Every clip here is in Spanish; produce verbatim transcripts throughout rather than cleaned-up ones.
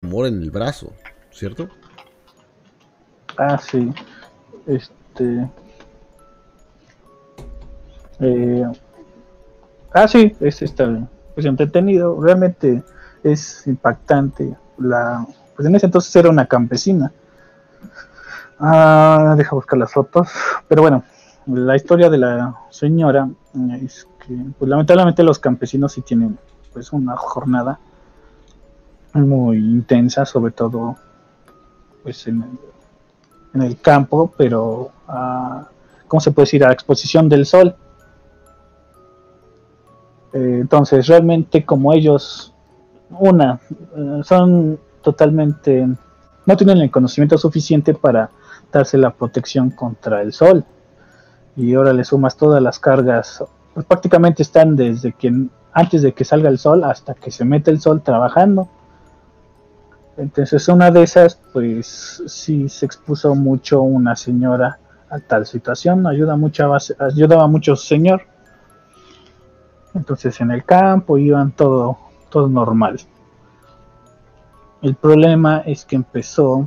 tumor en el brazo, ¿cierto? Ah, sí. Este. Eh, ah, sí, es está pues entretenido. Realmente es impactante. La, pues en ese entonces era una campesina. Ah, deja buscar las fotos. Pero bueno, la historia de la señora es que, pues lamentablemente los campesinos sí tienen pues una jornada muy intensa, sobre todo pues en el, en el campo, pero a, ¿cómo se puede decir? A exposición del sol. Eh, entonces, realmente como ellos, una, eh, son totalmente, no tienen el conocimiento suficiente para darse la protección contra el sol. Y ahora le sumas todas las cargas, pues prácticamente están desde que antes de que salga el sol hasta que se mete el sol trabajando. Entonces una de esas, pues sí se expuso mucho una señora a tal situación, ayuda mucho, ayudaba mucho señor. Entonces en el campo iban todo, todo normal. El problema es que empezó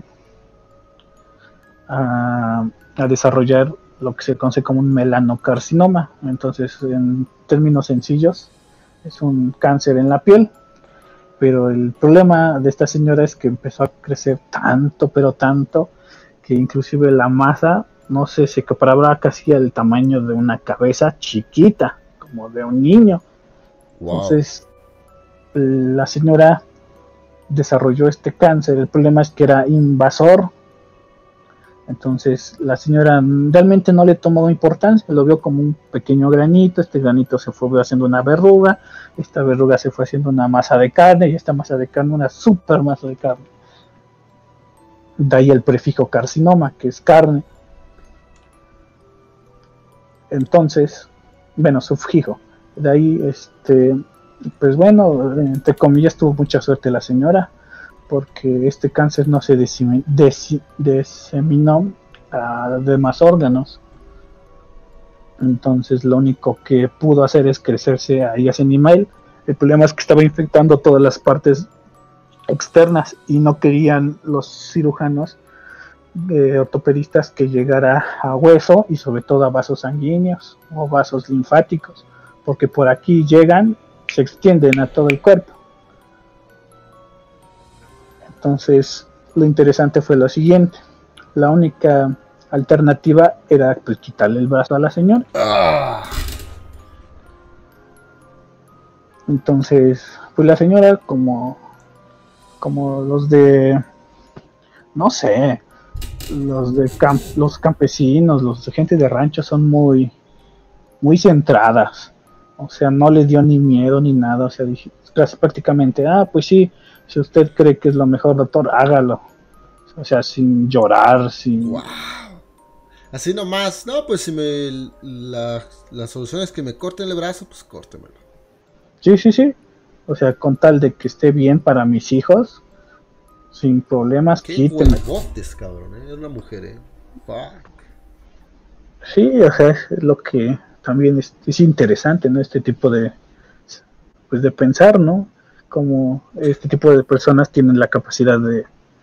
a, a desarrollar lo que se conoce como un melanocarcinoma. Entonces, en términos sencillos, es un cáncer en la piel. Pero el problema de esta señora es que empezó a crecer tanto, pero tanto, que inclusive la masa, no sé, se comparaba casi al tamaño de una cabeza chiquita, como de un niño. Wow. Entonces, la señora desarrolló este cáncer. El problema es que era invasor. Entonces la señora realmente no le tomó importancia, lo vio como un pequeño granito, este granito se fue haciendo una verruga, esta verruga se fue haciendo una masa de carne y esta masa de carne una super masa de carne. De ahí el prefijo carcinoma, que es carne. Entonces, bueno, sufijo. De ahí, este, pues bueno, entre comillas tuvo mucha suerte la señora, porque este cáncer no se diseminó a demás órganos. Entonces lo único que pudo hacer es crecerse ahí hacia animal. El problema es que estaba infectando todas las partes externas y no querían los cirujanos eh, ortopedistas que llegara a hueso y sobre todo a vasos sanguíneos o vasos linfáticos, porque por aquí llegan, se extienden a todo el cuerpo. Entonces lo interesante fue lo siguiente: la única alternativa era pues, quitarle el brazo a la señora. Ah. Entonces, pues la señora, como, como los de, no sé, los de camp, los campesinos, los de gente de rancho son muy, muy centradas. O sea, no les dio ni miedo ni nada. O sea, dije, prácticamente, ah, pues sí, si usted cree que es lo mejor, doctor, hágalo. O sea, sin llorar, sin... Wow. Así nomás. No, pues si me. La, la solución es que me corten el brazo, pues córtemelo. Sí, sí, sí. O sea, con tal de que esté bien para mis hijos, sin problemas, Qué quíteme. huevotes, cabrón, ¿eh? Es una mujer, ¿eh? Fuck. Sí, o sea, es lo que también es, es interesante, ¿no? Este tipo de, pues de pensar, ¿no? Como este tipo de personas tienen la capacidad de,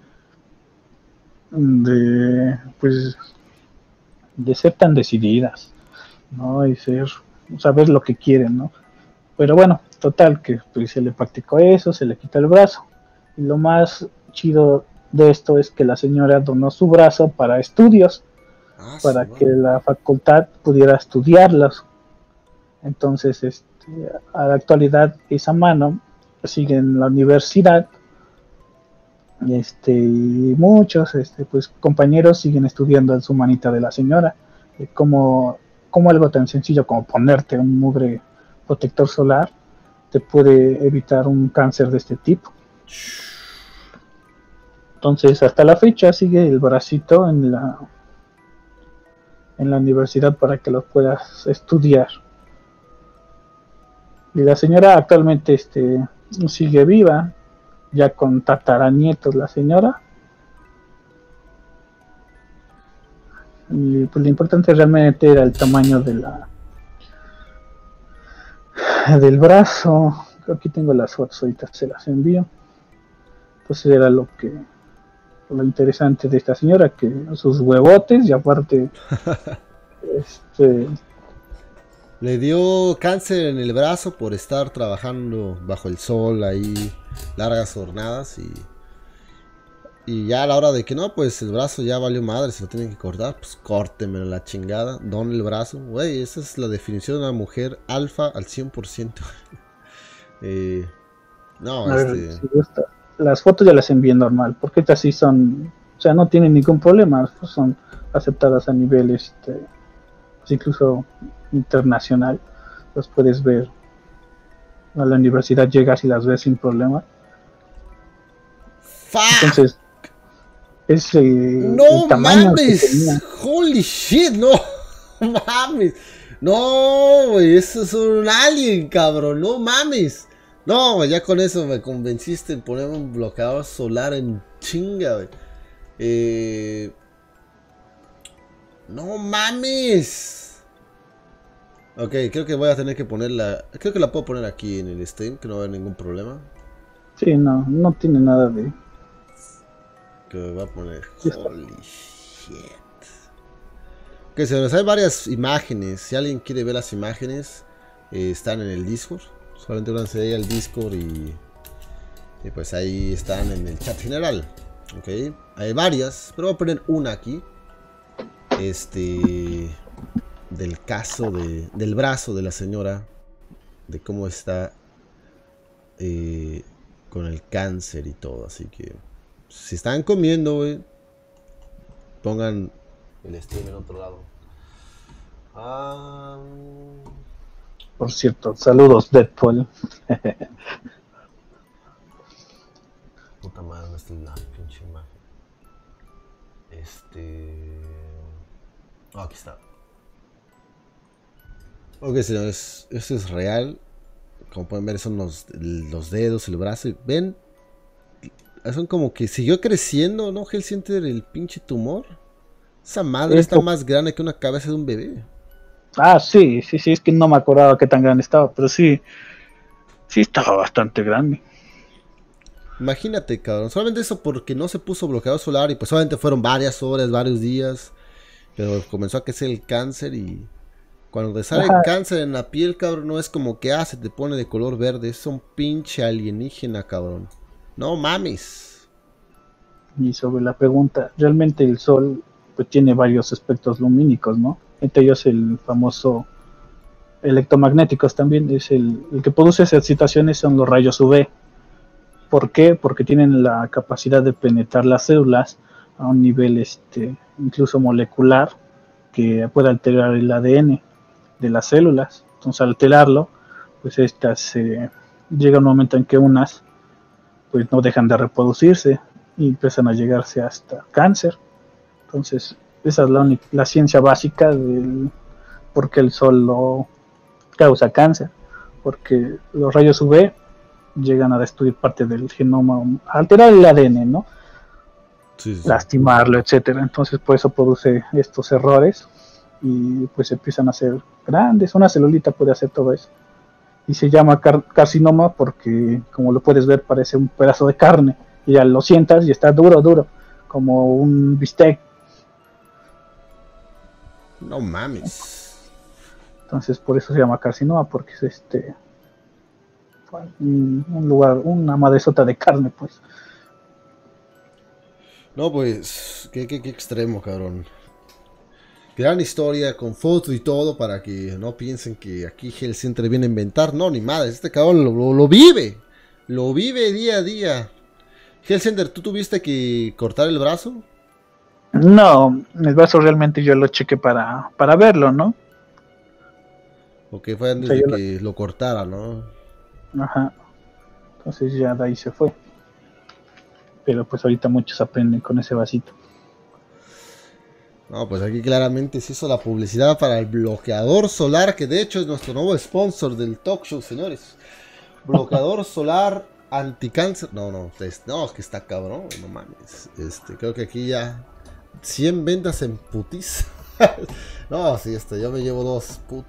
de pues, de ser tan decididas, ¿no? Y ser, saber lo que quieren, ¿no? Pero bueno, total, que pues, se le practicó eso, se le quita el brazo. Y lo más chido de esto es que la señora donó su brazo para estudios, Ah, su para que madre. la facultad pudiera estudiarlos. Entonces, este, a la actualidad, esa mano sigue en la universidad. Este, y muchos este, pues, compañeros siguen estudiando en su manita de la señora. Eh, como, como algo tan sencillo como ponerte un mugre protector solar te puede evitar un cáncer de este tipo. Entonces, hasta la fecha sigue el bracito en la, en la universidad para que lo puedas estudiar. Y la señora actualmente este, sigue viva, ya con tataranietos la señora. Y pues lo importante realmente era el tamaño de la del brazo. Aquí tengo las fotos, ahorita se las envío. Entonces era lo que lo interesante de esta señora, que sus huevotes y aparte este Le dio cáncer en el brazo por estar trabajando bajo el sol ahí largas jornadas y y ya a la hora de que no, pues el brazo ya valió madre, se lo tienen que cortar, pues córtemelo la chingada, don el brazo, güey, esa es la definición de una mujer alfa al cien por ciento. eh, no, a ver, este... si gusta, las fotos ya las envié normal, porque estas sí son, o sea, no tienen ningún problema, pues son aceptadas a nivel este, pues incluso internacional, las puedes ver a la universidad, llegas y las ves sin problema. ¡Fuck! Entonces es eh, no el tamaño mames, que tenía. holy shit, no mames, no, güey, eso es un alien, cabrón, no mames. No, ya con eso me convenciste en poner un bloqueador solar en chinga, güey. Eh... No mames. Ok, creo que voy a tener que ponerla. Creo que la puedo poner aquí en el stream, que no va a haber ningún problema. Sí, no, no tiene nada de... Que me va a poner. Holy shit. Ok, señores, hay varias imágenes. Si alguien quiere ver las imágenes, eh, están en el Discord. Solamente únanse ahí al Discord y, y pues ahí están en el chat general. Ok, hay varias, pero voy a poner una aquí. Este, del caso de, del brazo de la señora, de cómo está eh, con el cáncer y todo. Así que si están comiendo, wey, pongan el stream en otro lado. Um... Por cierto, saludos Deadpool. Puta madre, no está la pinche imagen. Este... Oh, aquí está. Ok, señores, esto es real. Como pueden ver, son los, los dedos, el brazo. ¿Ven? Son como que siguió creciendo, ¿no? Hellcenter, el pinche tumor. Esa madre Esto... está más grande que una cabeza de un bebé. Ah, sí, sí, sí, es que no me acordaba qué tan grande estaba, pero sí, sí estaba bastante grande. Imagínate, cabrón. Solamente eso porque no se puso bloqueador solar y pues solamente fueron varias horas, varios días. Pero comenzó a crecer el cáncer y cuando te sale Ajá. el cáncer en la piel, cabrón, no es como que ah, se te pone de color verde. Es un pinche alienígena, cabrón. No mames. Y sobre la pregunta, realmente el sol pues tiene varios espectros lumínicos, ¿no? Entre ellos el famoso electromagnéticos también, es el, el que produce esas situaciones son los rayos U V. ¿Por qué? Porque tienen la capacidad de penetrar las células a un nivel este, incluso molecular que puede alterar el A D N de las células. Entonces al alterarlo, pues estas eh, llega un momento en que unas pues no dejan de reproducirse y empiezan a llegarse hasta cáncer. Entonces esa es la, única, la ciencia básica del por qué el sol lo causa cáncer, porque los rayos U V llegan a destruir parte del genoma, a alterar el A D N, ¿no? Sí, sí. Lastimarlo, etcétera. Entonces por eso produce estos errores y pues empiezan a ser grandes. Una celulita puede hacer todo eso y se llama car carcinoma porque, como lo puedes ver, parece un pedazo de carne y ya lo sientas y está duro, duro, como un bistec. No mames. Entonces por eso se llama carcinoma, porque es este un, un lugar, una madresota de carne, pues. No, pues, qué, qué, qué extremo, cabrón. Gran historia, con foto y todo, para que no piensen que aquí Hellcenter viene a inventar. No, ni madre, este cabrón lo, lo, lo vive. Lo vive día a día. Hellcenter, ¿tú tuviste que cortar el brazo? No, el brazo realmente yo lo chequé para, para verlo, ¿no? Porque fue antes o sea, de que lo... lo cortara, ¿no? Ajá. Entonces ya de ahí se fue. Pero pues ahorita muchos aprenden con ese vasito. No, pues aquí claramente se hizo la publicidad para el bloqueador solar, que de hecho es nuestro nuevo sponsor del talk show, señores. Bloqueador solar anticáncer. No, no, es, no, es que está cabrón, no mames. Este, creo que aquí ya cien ventas en putis. No, sí, este, yo me llevo dos, puta